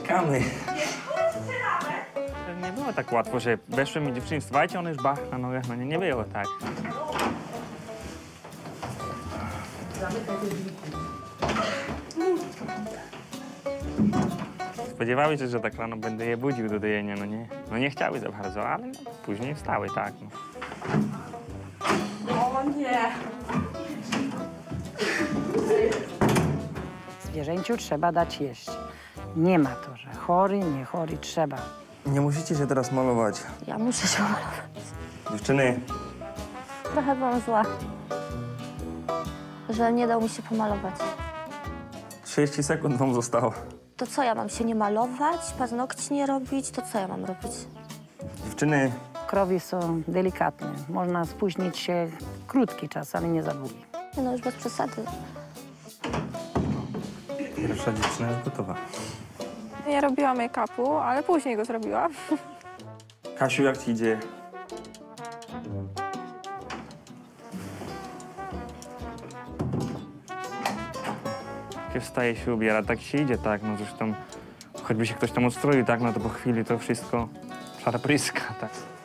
Czekamy. Nie było tak łatwo, że weszły mi dziewczyny, wstawajcie, one już bach na nogach, no nie było tak. Spodziewały się, że tak rano będę je budził do dojenia, no nie. No nie chciały za bardzo, ale no, później wstały, tak. No. O nie! Zwierzęciu trzeba dać jeść. Nie ma to, że chory, nie chory, trzeba. Nie musicie się teraz malować. Ja muszę się malować. Dziewczyny, Trochę byłam zła, że nie dał mi się pomalować. 30 sekund wam zostało. To co, ja mam się nie malować, paznokci nie robić? To co ja mam robić? Dziewczyny, Krowy są delikatne. Można spóźnić się krótki czas, ale nie za długi. Nie no, już bez przesady. pierwsza dziewczyna jest gotowa. Nie robiłam make-upu, ale później go zrobiłam. Kasiu, jak ci idzie? Jak wstaje się ubiera, tak się idzie, tak, no zresztą choćby się ktoś tam ustroił, tak, no to po chwili to wszystko szarpryska, tak.